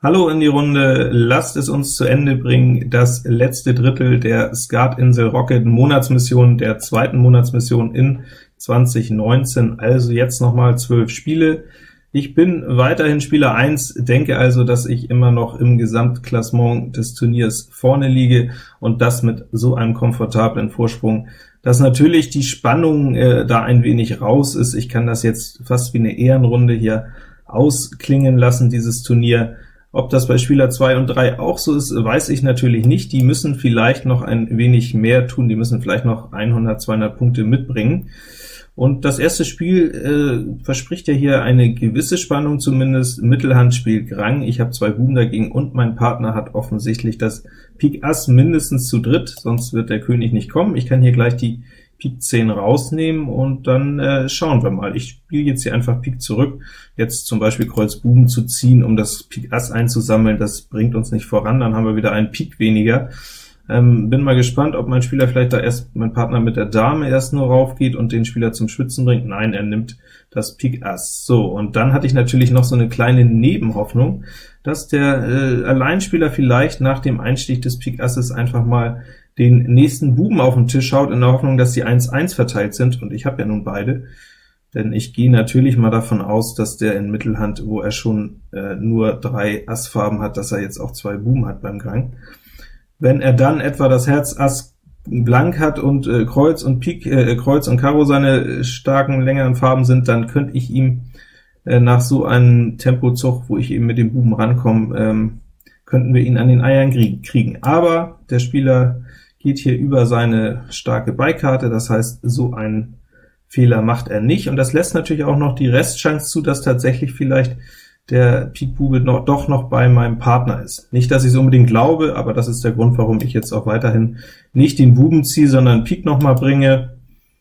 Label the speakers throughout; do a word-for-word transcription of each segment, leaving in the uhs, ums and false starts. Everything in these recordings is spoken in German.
Speaker 1: Hallo in die Runde, lasst es uns zu Ende bringen, das letzte Drittel der Skatinsel Rocket Monatsmission, der zweiten Monatsmission in zwanzig neunzehn, also jetzt nochmal zwölf Spiele. Ich bin weiterhin Spieler eins, denke also, dass ich immer noch im Gesamtklassement des Turniers vorne liege, und das mit so einem komfortablen Vorsprung, dass natürlich die Spannung äh, da ein wenig raus ist. Ich kann das jetzt fast wie eine Ehrenrunde hier ausklingen lassen, dieses Turnier. Ob das bei Spieler zwei und drei auch so ist, weiß ich natürlich nicht. Die müssen vielleicht noch ein wenig mehr tun, die müssen vielleicht noch hundert, zweihundert Punkte mitbringen. Und das erste Spiel äh, verspricht ja hier eine gewisse Spannung zumindest. Mittelhand spielt Grang, ich habe zwei Buben dagegen, und mein Partner hat offensichtlich das Pik Ass mindestens zu dritt, sonst wird der König nicht kommen. Ich kann hier gleich die Pik zehn rausnehmen, und dann äh, schauen wir mal. Ich spiele jetzt hier einfach Pik zurück. Jetzt zum Beispiel Kreuz Buben zu ziehen, um das Pik Ass einzusammeln, das bringt uns nicht voran, dann haben wir wieder einen Pik weniger. Ähm, bin mal gespannt, ob mein Spieler vielleicht da erst, mein Partner mit der Dame erst nur raufgeht und den Spieler zum Schützen bringt. Nein, er nimmt das Pik Ass. So, und dann hatte ich natürlich noch so eine kleine Nebenhoffnung, dass der äh, Alleinspieler vielleicht nach dem Einstich des Pik Asses einfach mal den nächsten Buben auf den Tisch schaut, in der Hoffnung, dass die eins eins verteilt sind, und ich habe ja nun beide, denn ich gehe natürlich mal davon aus, dass der in Mittelhand, wo er schon äh, nur drei Assfarben hat, dass er jetzt auch zwei Buben hat beim Grang. Wenn er dann etwa das Herz Ass blank hat und äh, Kreuz und Pik, äh, Kreuz und Karo seine starken, längeren Farben sind, dann könnte ich ihm äh, nach so einem Tempozug, wo ich eben mit dem Buben rankomme, ähm, könnten wir ihn an den Eiern kriegen. Aber der Spieler geht hier über seine starke Beikarte, das heißt, so einen Fehler macht er nicht, und das lässt natürlich auch noch die Restchance zu, dass tatsächlich vielleicht der Pik Bube noch, doch noch bei meinem Partner ist. Nicht, dass ich es unbedingt glaube, aber das ist der Grund, warum ich jetzt auch weiterhin nicht den Buben ziehe, sondern Pik noch mal bringe.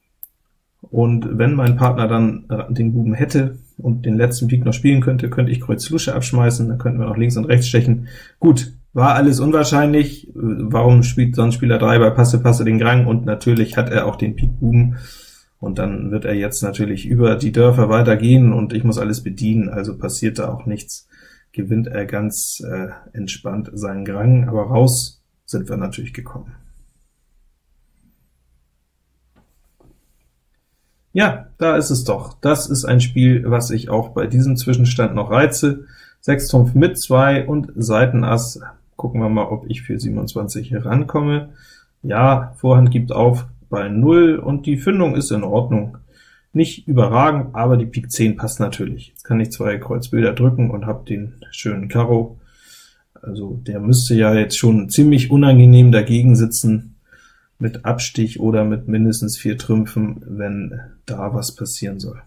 Speaker 1: Und wenn mein Partner dann den Buben hätte und den letzten Pik noch spielen könnte, könnte ich Kreuz Lusche abschmeißen, dann könnten wir noch links und rechts stechen. Gut, war alles unwahrscheinlich. Warum spielt sonst Spieler drei bei Passe Passe den Grang? Und natürlich hat er auch den Pik Buben. Und dann wird er jetzt natürlich über die Dörfer weitergehen, und ich muss alles bedienen, also passiert da auch nichts. Gewinnt er ganz äh, entspannt seinen Grang, aber raus sind wir natürlich gekommen. Ja, da ist es doch. Das ist ein Spiel, was ich auch bei diesem Zwischenstand noch reize. sechs Trumpf mit zwei und Seitenass. Gucken wir mal, ob ich für siebenundzwanzig hier rankomme. Ja, Vorhand gibt auf bei null, und die Fündung ist in Ordnung. Nicht überragend, aber die Pik zehn passt natürlich. Jetzt kann ich zwei Kreuzbilder drücken und habe den schönen Karo. Also der müsste ja jetzt schon ziemlich unangenehm dagegen sitzen, mit Abstich oder mit mindestens vier Trümpfen, wenn da was passieren soll.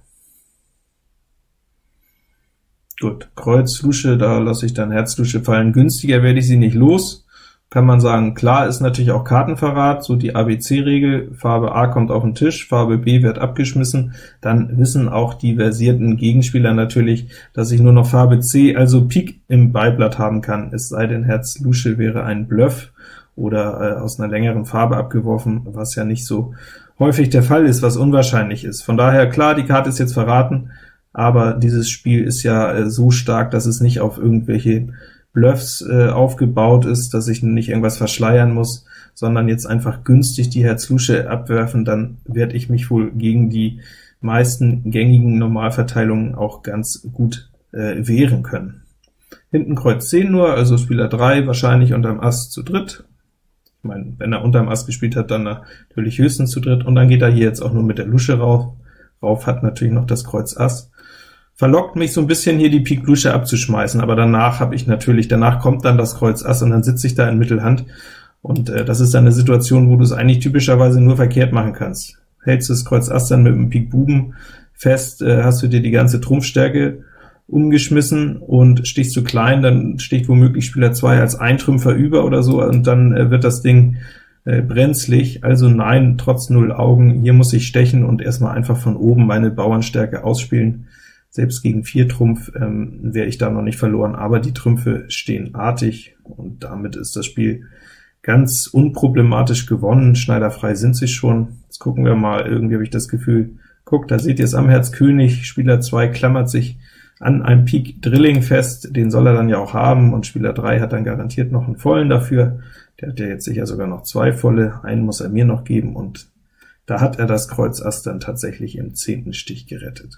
Speaker 1: Gut, Kreuz Lusche, da lasse ich dann Herz Lusche fallen. Günstiger werde ich sie nicht los. Kann man sagen, klar ist natürlich auch Kartenverrat, so die A B C-Regel, Farbe A kommt auf den Tisch, Farbe B wird abgeschmissen, dann wissen auch die versierten Gegenspieler natürlich, dass ich nur noch Farbe C, also Pik, im Beiblatt haben kann, es sei denn, Herz Lusche wäre ein Bluff oder äh, aus einer längeren Farbe abgeworfen, was ja nicht so häufig der Fall ist, was unwahrscheinlich ist. Von daher, klar, die Karte ist jetzt verraten, aber dieses Spiel ist ja äh, so stark, dass es nicht auf irgendwelche Bluffs äh, aufgebaut ist, dass ich nicht irgendwas verschleiern muss, sondern jetzt einfach günstig die Herz Lusche abwerfen, dann werde ich mich wohl gegen die meisten gängigen Normalverteilungen auch ganz gut äh, wehren können. Hinten Kreuz zehn nur, also Spieler drei wahrscheinlich unterm Ass zu dritt. Ich meine, wenn er unterm Ass gespielt hat, dann natürlich höchstens zu dritt, und dann geht er hier jetzt auch nur mit der Lusche rauf. Rauf hat natürlich noch das Kreuz Ass. Verlockt mich so ein bisschen, hier die Pik Lusche abzuschmeißen, aber danach habe ich natürlich, danach kommt dann das Kreuz Ass, und dann sitze ich da in Mittelhand, und äh, das ist dann eine Situation, wo du es eigentlich typischerweise nur verkehrt machen kannst. Hältst du das Kreuz Ass dann mit dem Pik Buben fest, äh, hast du dir die ganze Trumpfstärke umgeschmissen und stichst du klein, dann sticht womöglich Spieler zwei als Eintrümpfer über oder so, und dann äh, wird das Ding äh, brenzlig. Also nein, trotz null Augen, hier muss ich stechen und erstmal einfach von oben meine Bauernstärke ausspielen. Selbst gegen vier Trumpf ähm, wäre ich da noch nicht verloren, aber die Trümpfe stehen artig, und damit ist das Spiel ganz unproblematisch gewonnen. Schneiderfrei sind sie schon. Jetzt gucken wir mal, irgendwie habe ich das Gefühl, guck, da seht ihr es am Herz König, Spieler zwei klammert sich an einem Pik Drilling fest, den soll er dann ja auch haben, und Spieler drei hat dann garantiert noch einen vollen dafür. Der hat ja jetzt sicher sogar noch zwei volle, einen muss er mir noch geben, und da hat er das Kreuz Ass dann tatsächlich im zehnten Stich gerettet.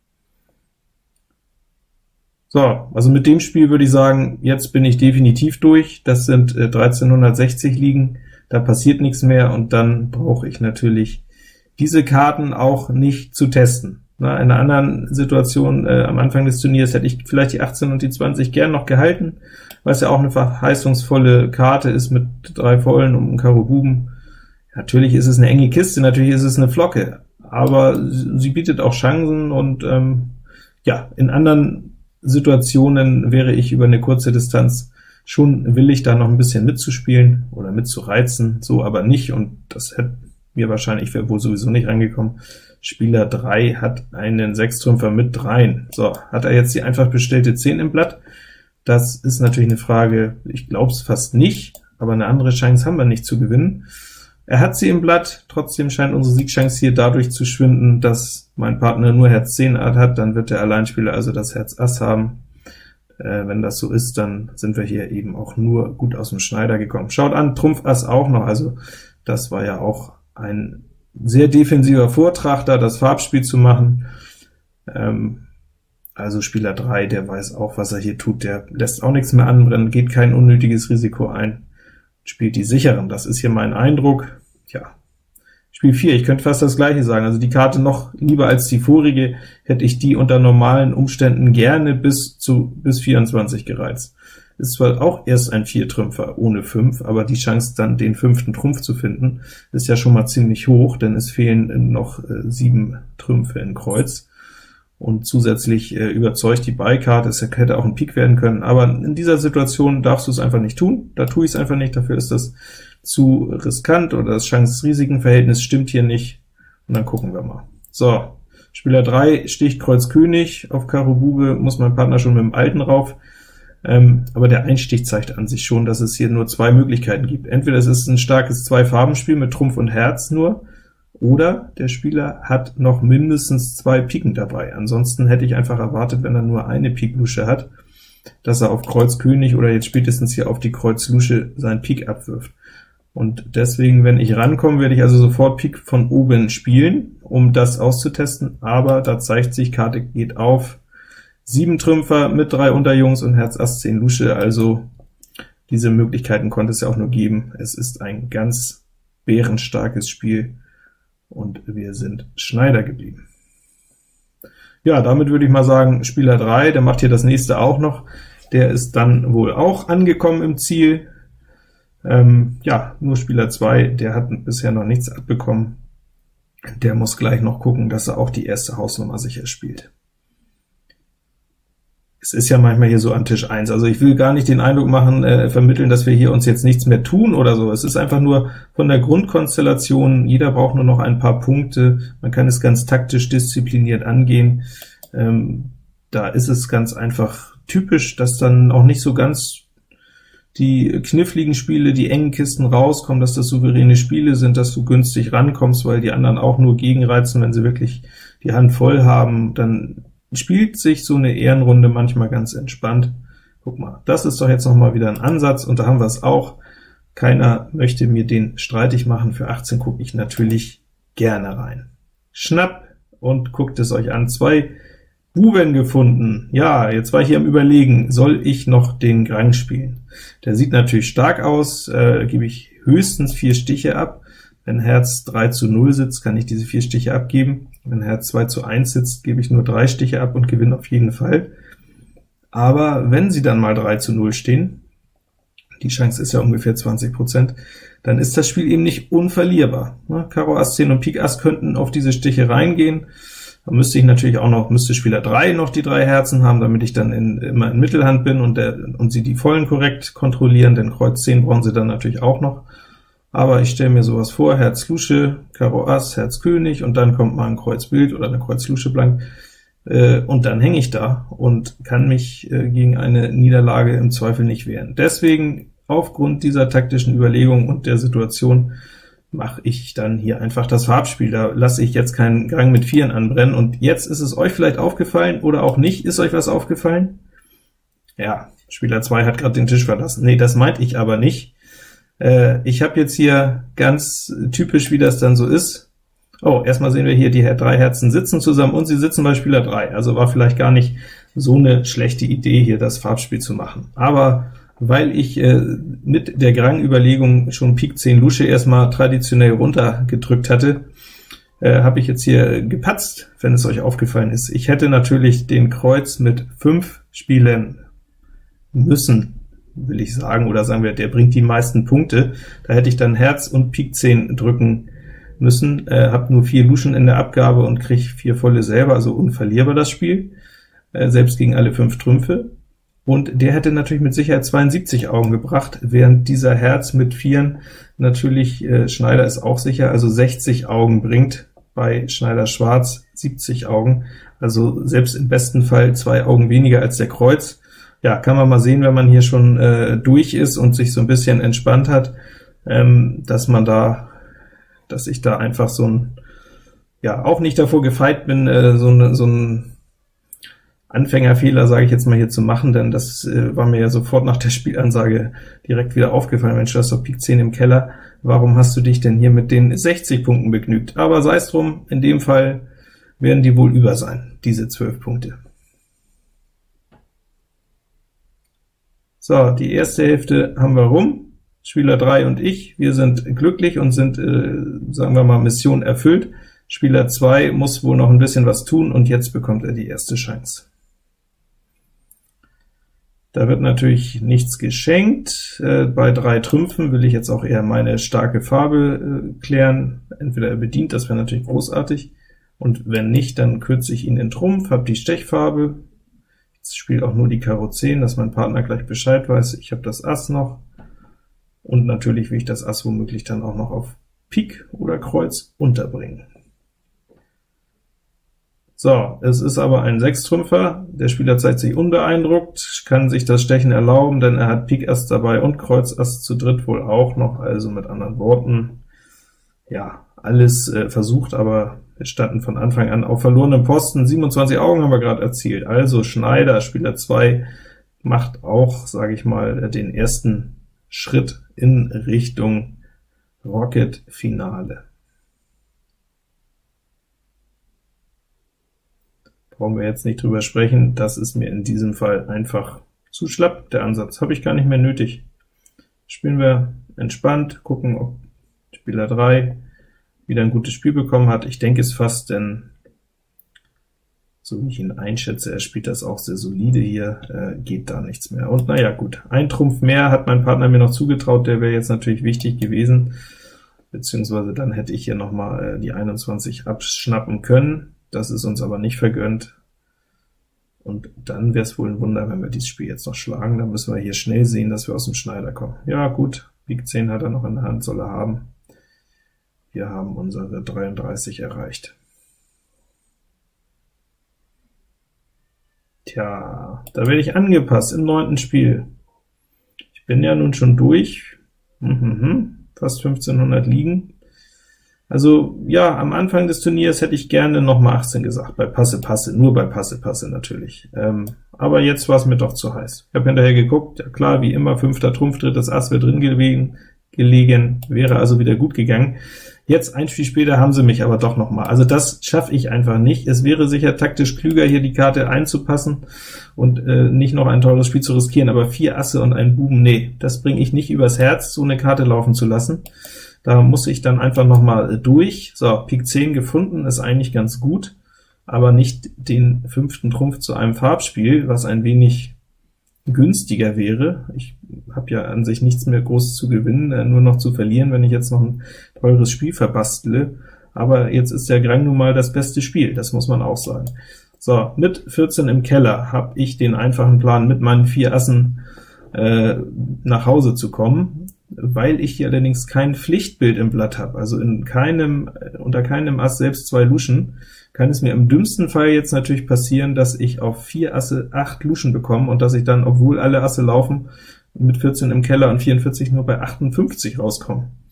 Speaker 1: So, also mit dem Spiel würde ich sagen, jetzt bin ich definitiv durch. Das sind äh, dreizehnhundertsechzig Ligen, da passiert nichts mehr, und dann brauche ich natürlich diese Karten auch nicht zu testen. Na, in einer anderen Situation äh, am Anfang des Turniers hätte ich vielleicht die achtzehn und die zwanzig gern noch gehalten, weil es ja auch eine verheißungsvolle Karte ist mit drei Vollen und einem Karo Buben. Natürlich ist es eine enge Kiste, natürlich ist es eine Flocke, aber sie bietet auch Chancen, und ähm, ja, in anderen Situationen wäre ich über eine kurze Distanz schon willig, da noch ein bisschen mitzuspielen oder mitzureizen, so aber nicht, und das hätte mir wahrscheinlich, wäre wohl sowieso nicht angekommen. Spieler drei hat einen Sechstrümpfer mit dreien. So, hat er jetzt die einfach bestellte zehn im Blatt? Das ist natürlich eine Frage, ich glaube es fast nicht, aber eine andere Chance haben wir nicht zu gewinnen. Er hat sie im Blatt, trotzdem scheint unsere Siegchance hier dadurch zu schwinden, dass mein Partner nur Herz zehn hat, dann wird der Alleinspieler also das Herz Ass haben. Äh, wenn das so ist, dann sind wir hier eben auch nur gut aus dem Schneider gekommen. Schaut an, Trumpf Ass auch noch, also das war ja auch ein sehr defensiver Vortrag, da das Farbspiel zu machen. Ähm, also Spieler drei, der weiß auch, was er hier tut, der lässt auch nichts mehr anbrennen, geht kein unnötiges Risiko ein, spielt die sicheren, das ist hier mein Eindruck. Ja, Spiel vier, ich könnte fast das gleiche sagen, also die Karte noch lieber als die vorige, hätte ich die unter normalen Umständen gerne bis zu bis vierundzwanzig gereizt. Ist zwar auch erst ein Viertrümpfer ohne fünf, aber die Chance dann den fünften Trumpf zu finden, ist ja schon mal ziemlich hoch, denn es fehlen noch äh, sieben Trümpfe in Kreuz. Und zusätzlich äh, überzeugt die Beikarte, es hätte auch ein Pik werden können, aber in dieser Situation darfst du es einfach nicht tun, da tue ich es einfach nicht, dafür ist das zu riskant, oder das Chance-Risiken-Verhältnis stimmt hier nicht, und dann gucken wir mal. So, Spieler drei sticht Kreuz König, auf Karo Bube muss mein Partner schon mit dem Alten rauf, ähm, aber der Einstich zeigt an sich schon, dass es hier nur zwei Möglichkeiten gibt. Entweder es ist ein starkes Zwei-Farben-Spiel mit Trumpf und Herz nur, oder der Spieler hat noch mindestens zwei Piken dabei. Ansonsten hätte ich einfach erwartet, wenn er nur eine Pik-Lusche hat, dass er auf Kreuz König oder jetzt spätestens hier auf die Kreuz Lusche sein Pik abwirft. Und deswegen, wenn ich rankomme, werde ich also sofort Pik von oben spielen, um das auszutesten, aber da zeigt sich, Karte geht auf, sieben Trümpfer mit drei Unterjungs und Herz Ass zehn Lusche, also diese Möglichkeiten konnte es ja auch nur geben. Es ist ein ganz bärenstarkes Spiel, und wir sind Schneider geblieben. Ja, damit würde ich mal sagen, Spieler drei, der macht hier das nächste auch noch, der ist dann wohl auch angekommen im Ziel. Ähm, ja, nur Spieler zwei, der hat bisher noch nichts abbekommen, der muss gleich noch gucken, dass er auch die erste Hausnummer sicher spielt. Es ist ja manchmal hier so an Tisch eins, also ich will gar nicht den Eindruck machen, äh, vermitteln, dass wir hier uns jetzt nichts mehr tun oder so. Es ist einfach nur von der Grundkonstellation, jeder braucht nur noch ein paar Punkte, man kann es ganz taktisch diszipliniert angehen. Ähm, da ist es ganz einfach typisch, dass dann auch nicht so ganz die kniffligen Spiele, die engen Kisten rauskommen, dass das souveräne Spiele sind, dass du günstig rankommst, weil die anderen auch nur gegenreizen, wenn sie wirklich die Hand voll haben. Dann spielt sich so eine Ehrenrunde manchmal ganz entspannt. Guck mal, das ist doch jetzt noch mal wieder ein Ansatz, und da haben wir es auch. Keiner möchte mir den streitig machen. Für achtzehn gucke ich natürlich gerne rein. Schnapp und guckt es euch an. Zwei Buben gefunden. Ja, jetzt war ich hier am Überlegen, soll ich noch den Grang spielen? Der sieht natürlich stark aus, äh, gebe ich höchstens vier Stiche ab. Wenn Herz drei zu null sitzt, kann ich diese vier Stiche abgeben. Wenn Herz zwei zu eins sitzt, gebe ich nur drei Stiche ab und gewinne auf jeden Fall. Aber wenn sie dann mal drei zu null stehen, die Chance ist ja ungefähr zwanzig Prozent, dann ist das Spiel eben nicht unverlierbar. Ne? Karo Ass zehn und Pik Ass könnten auf diese Stiche reingehen. Da müsste ich natürlich auch noch, müsste Spieler drei noch die drei Herzen haben, damit ich dann in, immer in Mittelhand bin und, der, und sie die Vollen korrekt kontrollieren, denn Kreuz zehn brauchen sie dann natürlich auch noch. Aber ich stelle mir sowas vor, Herz Lusche, Karo Ass, Herz König, und dann kommt mal ein Kreuz Bild oder eine Kreuz Lusche blank, äh, und dann hänge ich da und kann mich äh, gegen eine Niederlage im Zweifel nicht wehren. Deswegen, aufgrund dieser taktischen Überlegung und der Situation, mache ich dann hier einfach das Farbspiel. Da lasse ich jetzt keinen Gang mit Vieren anbrennen. Und jetzt ist es euch vielleicht aufgefallen oder auch nicht. Ist euch was aufgefallen? Ja, Spieler zwei hat gerade den Tisch verlassen. Nee, das meinte ich aber nicht. Äh, ich habe jetzt hier ganz typisch, wie das dann so ist. Oh, erstmal sehen wir hier, die drei Herzen sitzen zusammen und sie sitzen bei Spieler drei. Also war vielleicht gar nicht so eine schlechte Idee, hier das Farbspiel zu machen. Aber weil ich äh, mit der Grang-Überlegung schon Pik zehn Lusche erstmal traditionell runtergedrückt hatte, äh, habe ich jetzt hier gepatzt, wenn es euch aufgefallen ist. Ich hätte natürlich den Kreuz mit fünf spielen müssen, will ich sagen, oder sagen wir, der bringt die meisten Punkte. Da hätte ich dann Herz und Pik zehn drücken müssen, äh, habe nur vier Luschen in der Abgabe und kriege vier volle selber, also unverlierbar das Spiel, äh, selbst gegen alle fünf Trümpfe. Und der hätte natürlich mit Sicherheit zweiundsiebzig Augen gebracht, während dieser Herz mit Vieren natürlich, äh, Schneider ist auch sicher, also sechzig Augen bringt, bei Schneider Schwarz siebzig Augen, also selbst im besten Fall zwei Augen weniger als der Kreuz. Ja, kann man mal sehen, wenn man hier schon äh, durch ist und sich so ein bisschen entspannt hat, ähm, dass man da, dass ich da einfach so ein, ja, auch nicht davor gefeit bin, äh, so, ne, so ein Anfängerfehler, sage ich jetzt mal, hier zu machen, denn das äh, war mir ja sofort nach der Spielansage direkt wieder aufgefallen. Mensch, du hast doch Pik zehn im Keller, warum hast du dich denn hier mit den sechzig Punkten begnügt? Aber sei es drum, in dem Fall werden die wohl über sein, diese zwölf Punkte. So, die erste Hälfte haben wir rum. Spieler drei und ich, wir sind glücklich und sind, äh, sagen wir mal, Mission erfüllt. Spieler zwei muss wohl noch ein bisschen was tun, und jetzt bekommt er die erste Chance. Da wird natürlich nichts geschenkt. Äh, bei drei Trümpfen will ich jetzt auch eher meine starke Farbe äh, klären. Entweder er bedient, das wäre natürlich großartig, und wenn nicht, dann kürze ich ihn in Trumpf, habe die Stechfarbe. Jetzt spielt auch nur die Karo zehn, dass mein Partner gleich Bescheid weiß. Ich habe das Ass noch, und natürlich will ich das Ass womöglich dann auch noch auf Pik oder Kreuz unterbringen. So, es ist aber ein Sechstrümpfer. Der Spieler zeigt sich unbeeindruckt, kann sich das Stechen erlauben, denn er hat Pik Ass dabei und Kreuz Ass zu dritt wohl auch noch, also mit anderen Worten, ja, alles äh, versucht, aber wir standen von Anfang an auf verlorenem Posten. siebenundzwanzig Augen haben wir gerade erzielt, also Schneider, Spieler zwei, macht auch, sage ich mal, den ersten Schritt in Richtung Rocket-Finale. Brauchen wir jetzt nicht drüber sprechen, das ist mir in diesem Fall einfach zu schlapp, der Ansatz habe ich gar nicht mehr nötig. Spielen wir entspannt, gucken, ob Spieler drei wieder ein gutes Spiel bekommen hat. Ich denke es fast, denn so wie ich ihn einschätze, er spielt das auch sehr solide hier, äh, geht da nichts mehr. Und naja, gut, ein Trumpf mehr hat mein Partner mir noch zugetraut, der wäre jetzt natürlich wichtig gewesen, beziehungsweise dann hätte ich hier nochmal äh, die einundzwanzig abschnappen können. Das ist uns aber nicht vergönnt, und dann wäre es wohl ein Wunder, wenn wir dieses Spiel jetzt noch schlagen. Dann müssen wir hier schnell sehen, dass wir aus dem Schneider kommen. Ja gut, Pik zehn hat er noch in der Hand, soll er haben. Wir haben unsere dreiunddreißig erreicht. Tja, da werde ich angepasst im neunten Spiel. Ich bin ja nun schon durch, mhm, fast fünfzehnhundert liegen. Also ja, am Anfang des Turniers hätte ich gerne noch mal achtzehn gesagt, bei Passe Passe, nur bei Passe Passe natürlich. Ähm, aber jetzt war es mir doch zu heiß. Ich habe hinterher geguckt, ja klar, wie immer, fünfter Trumpf, drittes Ass wäre drin gelegen, gelegen, wäre also wieder gut gegangen. Jetzt, ein Spiel später, haben sie mich aber doch noch mal. Also das schaffe ich einfach nicht. Es wäre sicher taktisch klüger, hier die Karte einzupassen und äh, nicht noch ein teures Spiel zu riskieren, aber vier Asse und einen Buben, nee, das bringe ich nicht übers Herz, so eine Karte laufen zu lassen. Da muss ich dann einfach noch mal durch. So, Pik zehn gefunden, ist eigentlich ganz gut, aber nicht den fünften Trumpf zu einem Farbspiel, was ein wenig günstiger wäre. Ich habe ja an sich nichts mehr groß zu gewinnen, äh, nur noch zu verlieren, wenn ich jetzt noch ein teures Spiel verbastle. Aber jetzt ist der Grang nun mal das beste Spiel, das muss man auch sagen. So, mit vierzehn im Keller habe ich den einfachen Plan, mit meinen vier Assen äh, nach Hause zu kommen, weil ich hier allerdings kein Pflichtbild im Blatt habe, also in keinem, unter keinem Ass selbst zwei Luschen, kann es mir im dümmsten Fall jetzt natürlich passieren, dass ich auf vier Asse acht Luschen bekomme und dass ich dann, obwohl alle Asse laufen, mit vierzehn im Keller und vierundvierzig nur bei achtundfünfzig rauskomme.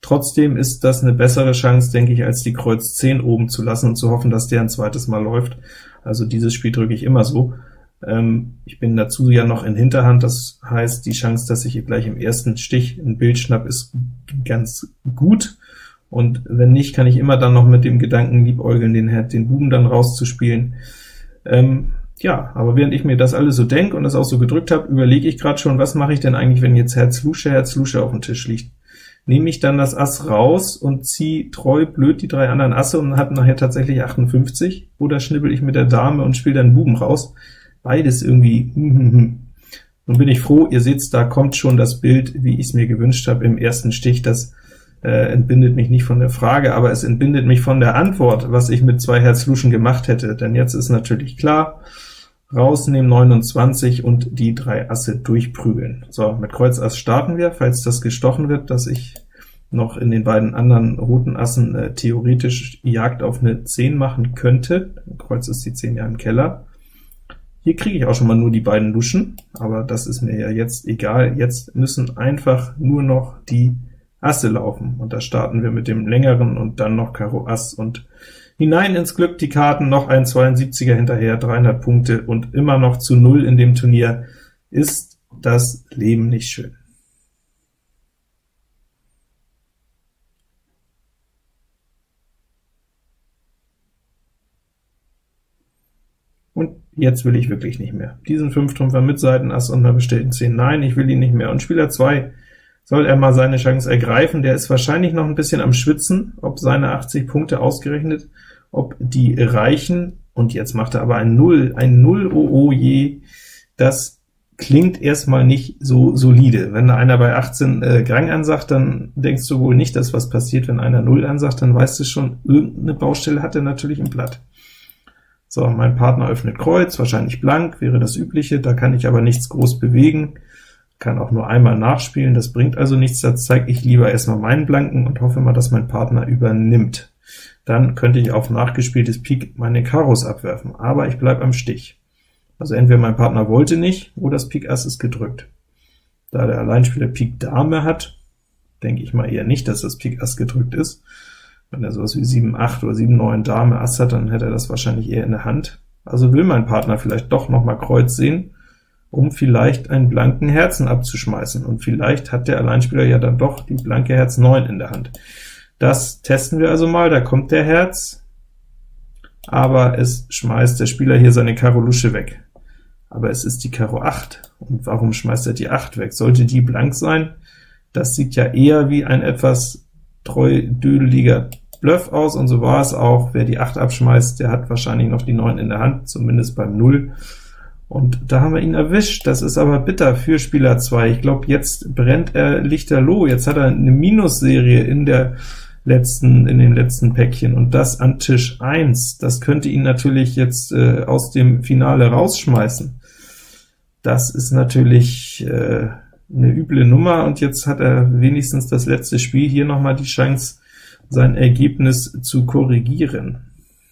Speaker 1: Trotzdem ist das eine bessere Chance, denke ich, als die Kreuz zehn oben zu lassen und zu hoffen, dass der ein zweites Mal läuft. Also dieses Spiel drücke ich immer so. Ähm, ich bin dazu ja noch in Hinterhand, das heißt, die Chance, dass ich hier gleich im ersten Stich ein Bild schnapp, ist ganz gut. Und wenn nicht, kann ich immer dann noch mit dem Gedanken liebäugeln, den, den Buben dann rauszuspielen. Ähm, ja, aber während ich mir das alles so denke und das auch so gedrückt habe, überlege ich gerade schon, was mache ich denn eigentlich, wenn jetzt Herz Lusche, Herz Lusche auf dem Tisch liegt. Nehme ich dann das Ass raus und ziehe treu blöd die drei anderen Asse und habe nachher tatsächlich achtundfünfzig, oder schnibbel ich mit der Dame und spiele dann Buben raus? Beides irgendwie. Nun bin ich froh, ihr seht, da kommt schon das Bild, wie ich es mir gewünscht habe im ersten Stich. Das äh, entbindet mich nicht von der Frage, aber es entbindet mich von der Antwort, was ich mit zwei Herz Luschen gemacht hätte. Denn jetzt ist natürlich klar, rausnehmen neunundzwanzig und die drei Asse durchprügeln. So, mit Kreuz Ass starten wir, falls das gestochen wird, dass ich noch in den beiden anderen roten Assen äh, theoretisch Jagd auf eine zehn machen könnte. Kreuz ist die zehn ja im Keller. Hier kriege ich auch schon mal nur die beiden Luschen, aber das ist mir ja jetzt egal. Jetzt müssen einfach nur noch die Asse laufen, und da starten wir mit dem längeren und dann noch Karo Ass und hinein ins Glück die Karten, noch ein zweiundsiebziger hinterher, dreihundert Punkte und immer noch zu null in dem Turnier. Ist das Leben nicht schön? Und jetzt will ich wirklich nicht mehr. Diesen Fünftrümpfer mit Seitenass und einer bestellten zehn, nein, ich will ihn nicht mehr. Und Spieler zwei, soll er mal seine Chance ergreifen, der ist wahrscheinlich noch ein bisschen am Schwitzen, ob seine achtzig Punkte ausgerechnet, ob die reichen, und jetzt macht er aber ein Null, ein Null, oh oh je, das klingt erstmal nicht so solide. Wenn einer bei achtzehn äh, Grang ansagt, dann denkst du wohl nicht, dass was passiert. Wenn einer Null ansagt, dann weißt du schon, irgendeine Baustelle hat er natürlich im Blatt. So, mein Partner öffnet Kreuz, wahrscheinlich blank, wäre das Übliche, da kann ich aber nichts groß bewegen, kann auch nur einmal nachspielen, das bringt also nichts, da zeige ich lieber erstmal meinen Blanken und hoffe mal, dass mein Partner übernimmt. Dann könnte ich auf nachgespieltes Pik meine Karos abwerfen, aber ich bleibe am Stich. Also entweder mein Partner wollte nicht, oder das Pik Ass ist gedrückt. Da der Alleinspieler Pik Dame hat, denke ich mal eher nicht, dass das Pik Ass gedrückt ist. Wenn er sowas wie sieben acht oder sieben neun Dame Ass hat, dann hätte er das wahrscheinlich eher in der Hand. Also will mein Partner vielleicht doch noch mal Kreuz sehen, um vielleicht einen blanken Herzen abzuschmeißen. Und vielleicht hat der Alleinspieler ja dann doch die blanke Herz neun in der Hand. Das testen wir also mal. Da kommt der Herz, aber es schmeißt der Spieler hier seine Karo Lusche weg. Aber es ist die Karo acht. Und warum schmeißt er die acht weg? Sollte die blank sein? Das sieht ja eher wie ein etwas treu-dödeliger Bluff aus, und so war es auch. Wer die acht abschmeißt, der hat wahrscheinlich noch die neun in der Hand, zumindest beim Null. Und da haben wir ihn erwischt. Das ist aber bitter für Spieler zwei. Ich glaube, jetzt brennt er lichterloh. Jetzt hat er eine Minusserie in der letzten, in den letzten Päckchen, und das an Tisch eins. Das könnte ihn natürlich jetzt äh, aus dem Finale rausschmeißen. Das ist natürlich äh, eine üble Nummer, und jetzt hat er wenigstens das letzte Spiel hier nochmal die Chance, sein Ergebnis zu korrigieren.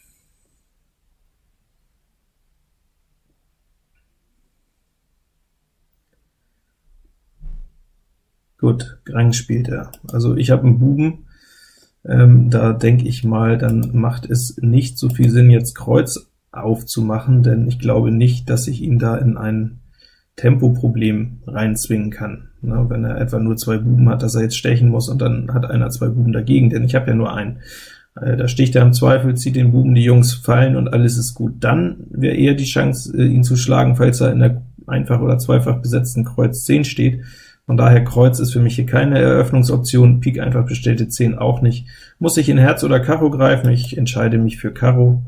Speaker 1: Gut, Grang spielt er. Also ich habe einen Buben, ähm, da denke ich mal, dann macht es nicht so viel Sinn, jetzt Kreuz aufzumachen, denn ich glaube nicht, dass ich ihn da in ein Tempoproblem reinzwingen kann. Na, wenn er etwa nur zwei Buben hat, dass er jetzt stechen muss, und dann hat einer zwei Buben dagegen, denn ich habe ja nur einen. Äh, da sticht er im Zweifel, zieht den Buben, die Jungs fallen und alles ist gut. Dann wäre eher die Chance, äh, ihn zu schlagen, falls er in der einfach- oder zweifach besetzten Kreuz zehn steht. Von daher Kreuz ist für mich hier keine Eröffnungsoption, Pik einfach bestellte zehn auch nicht. Muss ich in Herz oder Karo greifen? Ich entscheide mich für Karo.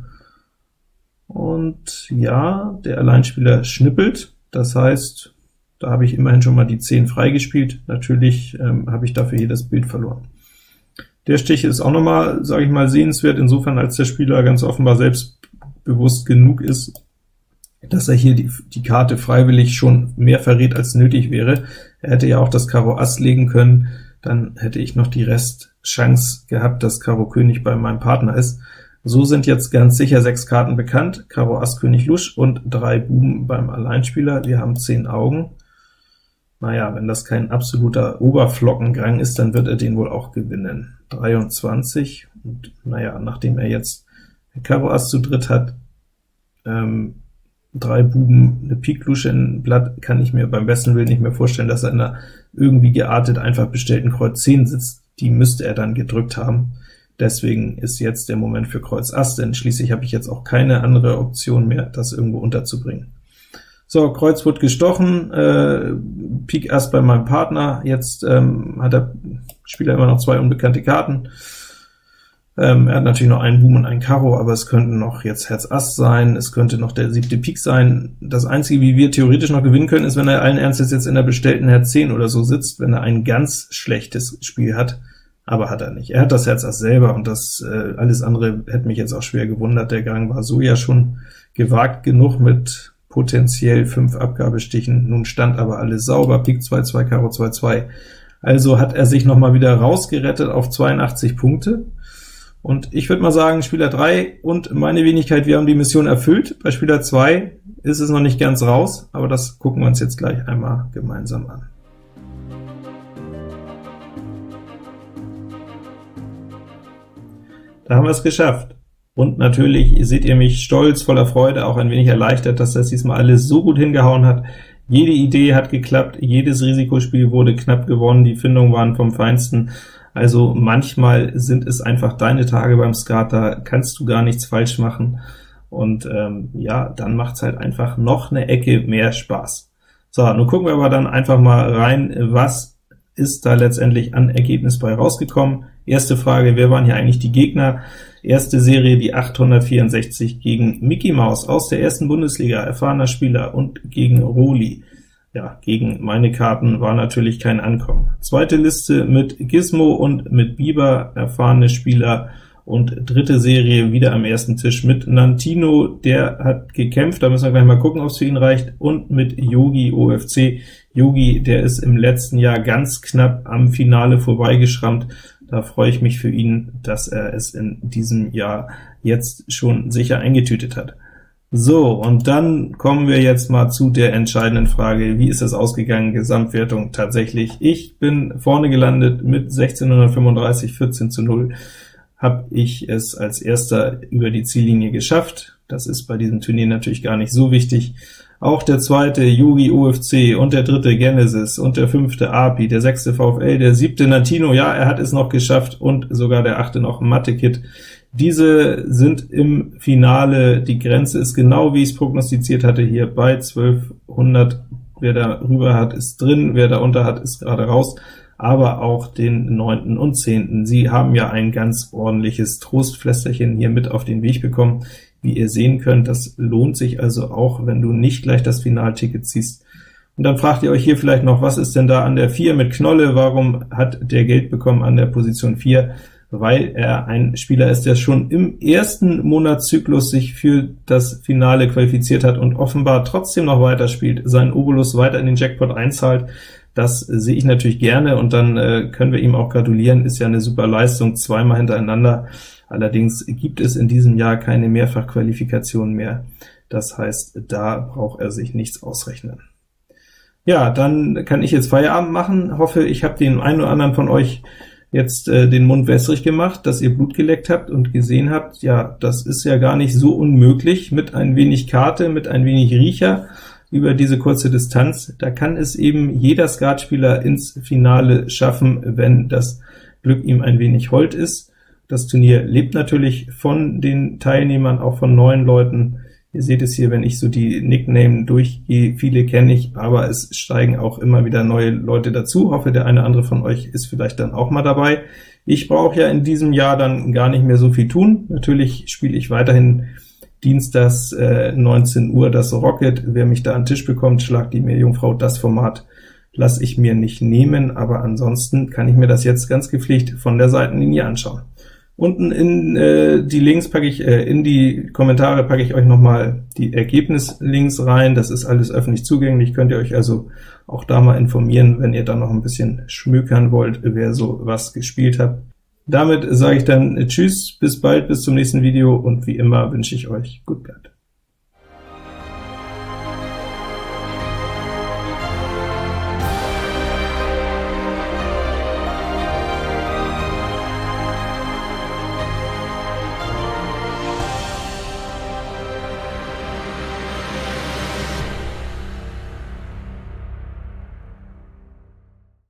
Speaker 1: Und ja, der Alleinspieler schnippelt, das heißt, da habe ich immerhin schon mal die zehn freigespielt. Natürlich ähm, habe ich dafür jedes Bild verloren. Der Stich ist auch nochmal, sage ich mal, sehenswert, insofern als der Spieler ganz offenbar selbstbewusst genug ist, dass er hier die, die Karte freiwillig schon mehr verrät, als nötig wäre. Er hätte ja auch das Karo Ass legen können, dann hätte ich noch die Restchance gehabt, dass Karo König bei meinem Partner ist. So sind jetzt ganz sicher sechs Karten bekannt, Karo Ass König Lusch und drei Buben beim Alleinspieler. Wir haben zehn Augen. naja, wenn das kein absoluter Oberflockengang ist, dann wird er den wohl auch gewinnen. dreiundzwanzig, und naja, nachdem er jetzt Karo Ass zu dritt hat, ähm, drei Buben, eine Pik Lusche in Blatt, kann ich mir beim besten Willen nicht mehr vorstellen, dass er in einer irgendwie geartet einfach bestellten Kreuz zehn sitzt. Die müsste er dann gedrückt haben. Deswegen ist jetzt der Moment für Kreuz Ass, denn schließlich habe ich jetzt auch keine andere Option mehr, das irgendwo unterzubringen. So, Kreuz wird gestochen, äh, Pik Ass bei meinem Partner, jetzt ähm, hat der Spieler immer noch zwei unbekannte Karten. Ähm, er hat natürlich noch einen Buben und einen Karo, aber es könnten noch jetzt Herz Ass sein, es könnte noch der siebte Pik sein. Das Einzige, wie wir theoretisch noch gewinnen können, ist, wenn er allen Ernstes jetzt in der bestellten Herz zehn oder so sitzt, wenn er ein ganz schlechtes Spiel hat, aber hat er nicht. Er hat das Herz Ass selber, und das äh, alles andere hätte mich jetzt auch schwer gewundert. Der Gang war so ja schon gewagt genug mit potenziell fünf Abgabestichen, nun stand aber alles sauber, Pik zwei zwei, Karo zwei zwei, also hat er sich noch mal wieder rausgerettet auf zweiundachtzig Punkte. Und ich würde mal sagen, Spieler drei und meine Wenigkeit, wir haben die Mission erfüllt. Bei Spieler zwei ist es noch nicht ganz raus, aber das gucken wir uns jetzt gleich einmal gemeinsam an. Da haben wir es geschafft. Und natürlich seht ihr mich stolz, voller Freude, auch ein wenig erleichtert, dass das diesmal alles so gut hingehauen hat. Jede Idee hat geklappt, jedes Risikospiel wurde knapp gewonnen, die Findungen waren vom Feinsten. Also manchmal sind es einfach deine Tage beim Skat, da kannst du gar nichts falsch machen, und ähm, ja, dann macht's halt einfach noch eine Ecke mehr Spaß. So, nun gucken wir aber dann einfach mal rein, was ist da letztendlich an Ergebnis bei rausgekommen. Erste Frage, wer waren hier eigentlich die Gegner? Erste Serie, die achthundertvierundsechzig gegen Mickey Mouse aus der ersten Bundesliga, erfahrener Spieler, und gegen Roli. Ja, gegen meine Karten war natürlich kein Ankommen. Zweite Liste mit Gizmo und mit Biber, erfahrene Spieler, und dritte Serie wieder am ersten Tisch mit Nantino, der hat gekämpft, da müssen wir gleich mal gucken, ob es für ihn reicht, und mit Yogi O F C. Yogi, der ist im letzten Jahr ganz knapp am Finale vorbeigeschrammt. Da freue ich mich für ihn, dass er es in diesem Jahr jetzt schon sicher eingetütet hat. So, und dann kommen wir jetzt mal zu der entscheidenden Frage, wie ist es ausgegangen, Gesamtwertung tatsächlich. Ich bin vorne gelandet mit sechzehnhundertfünfunddreißig, vierzehn zu null, habe ich es als erster über die Ziellinie geschafft. Das ist bei diesem Turnier natürlich gar nicht so wichtig. Auch der zweite Yogi O F C und der dritte Genesis und der fünfte Api, der sechste VfL, der siebte Nantino, ja, er hat es noch geschafft, und sogar der achte noch Mathe-Kit. Diese sind im Finale, die Grenze ist genau, wie ich es prognostiziert hatte, hier bei zwölfhundert. Wer da rüber hat, ist drin, wer da unter hat, ist gerade raus, aber auch den neunten und zehnten. Sie haben ja ein ganz ordentliches Trostpflästerchen hier mit auf den Weg bekommen. Wie ihr sehen könnt, das lohnt sich also auch, wenn du nicht gleich das Finalticket ziehst. Und dann fragt ihr euch hier vielleicht noch, was ist denn da an der vier mit Knolle? Warum hat der Geld bekommen an der Position vier? Weil er ein Spieler ist, der schon im ersten Monatszyklus sich für das Finale qualifiziert hat und offenbar trotzdem noch weiterspielt, seinen Obolus weiter in den Jackpot einzahlt. Das sehe ich natürlich gerne, und dann äh, können wir ihm auch gratulieren, ist ja eine super Leistung, zweimal hintereinander. Allerdings gibt es in diesem Jahr keine Mehrfachqualifikation mehr. Das heißt, da braucht er sich nichts ausrechnen. Ja, dann kann ich jetzt Feierabend machen. Hoffe, ich habe den einen oder anderen von euch jetzt äh, den Mund wässrig gemacht, dass ihr Blut geleckt habt und gesehen habt, ja, das ist ja gar nicht so unmöglich, mit ein wenig Karte, mit ein wenig Riecher über diese kurze Distanz. Da kann es eben jeder Skatspieler ins Finale schaffen, wenn das Glück ihm ein wenig hold ist. Das Turnier lebt natürlich von den Teilnehmern, auch von neuen Leuten. Ihr seht es hier, wenn ich so die Nickname durchgehe, viele kenne ich, aber es steigen auch immer wieder neue Leute dazu. Hoffe, der eine oder andere von euch ist vielleicht dann auch mal dabei. Ich brauche ja in diesem Jahr dann gar nicht mehr so viel tun. Natürlich spiele ich weiterhin dienstags äh, neunzehn Uhr das Rocket. Wer mich da an den Tisch bekommt, schlagt die Meerjungfrau. Das Format lasse ich mir nicht nehmen, aber ansonsten kann ich mir das jetzt ganz gepflegt von der Seitenlinie anschauen. Unten in äh, die Links packe ich, äh, in die Kommentare packe ich euch nochmal die Ergebnislinks rein. Das ist alles öffentlich zugänglich, könnt ihr euch also auch da mal informieren, wenn ihr dann noch ein bisschen schmökern wollt, wer so was gespielt hat. Damit sage ich dann Tschüss, bis bald, bis zum nächsten Video, und wie immer wünsche ich euch Good Luck.